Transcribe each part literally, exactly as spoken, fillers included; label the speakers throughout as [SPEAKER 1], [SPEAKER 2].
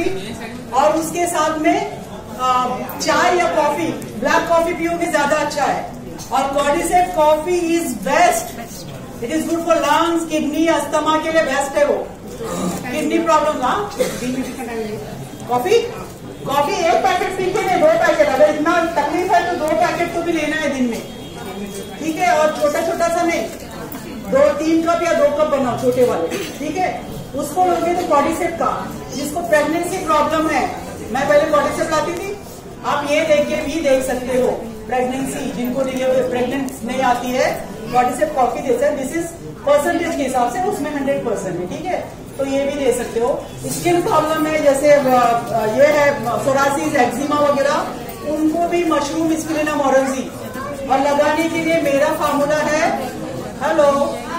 [SPEAKER 1] और उसके साथ में आ, चाय या कॉफी, ब्लैक कॉफी पियोगे ज्यादा अच्छा है। और cordyceps coffee is best, it is good for lungs, kidney, asthma के लिए बेस्ट है वो। किडनी प्रॉब्लम ना कॉफी कॉफी एक पैकेट पी के नहीं, दो पैकेट, अगर इतना तकलीफ है तो दो पैकेट तो भी लेना है दिन में, ठीक है। और छोटा छोटा सा नहीं, दो तीन कप या दो कप बनाओ छोटे वाले, ठीक है। उसको लोगे तो कॉर्डिसेप का, जिसको प्रेगनेंसी प्रॉब्लम है, मैं पहले कॉर्डिसेप लाती थी, आप ये देख के भी देख सकते हो। प्रेगनेंसी जिनको प्रेगनेंट नहीं आती है, कॉर्डिसेप कॉफी देते हैं, दिस इज परसेंटेज के हिसाब से उसमें हंड्रेड परसेंट है, ठीक है। तो ये भी दे सकते हो। स्किन प्रॉब्लम है जैसे ये है सोरासिस, एक्जिमा वगैरह, उनको भी मशरूम स्पिरुलिना मोरेंसी। और लगाने के लिए मेरा फार्मूला है, हेलो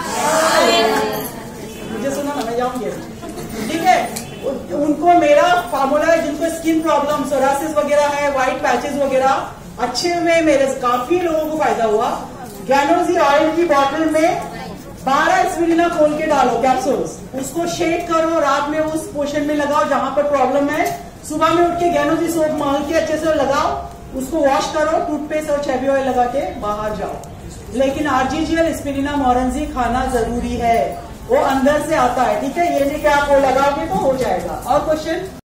[SPEAKER 1] मुझे सुना ना, मैं जाऊंगी, ठीक है। उनको मेरा फार्मूला है जिनको स्किन प्रॉब्लम, सोरासिस वगैरह है, व्हाइट पैचेस वगैरह, अच्छे में मेरे काफी लोगों को फायदा हुआ। गैनोजी ऑयल की बोतल में बारह स्पिरुलिना खोल के डालो कैप्सूल्स, उसको शेक करो, रात में उस पोर्शन में लगाओ जहां पर प्रॉब्लम है, सुबह में उठ के गैनोजी सोप मल के अच्छे से लगाओ, उसको वॉश करो, टूथपेस्ट और चेबी ऑयल लगा के बाहर जाओ। लेकिन आरजीजीएल स्पिरुलिना मोरेंसी खाना जरूरी है, वो अंदर से आता है, ठीक है। ये नहीं कि आप वो लगाओगे तो हो जाएगा। और क्वेश्चन?